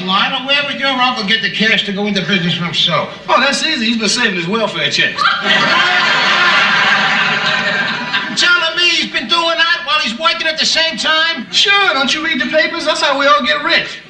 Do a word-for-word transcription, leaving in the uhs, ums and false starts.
Lionel. Where would your uncle get the cash to go into business for himself? Oh, that's easy. He's been saving his welfare checks. Telling me he's been doing that while he's working at the same time? Sure, don't you read the papers? That's how we all get rich.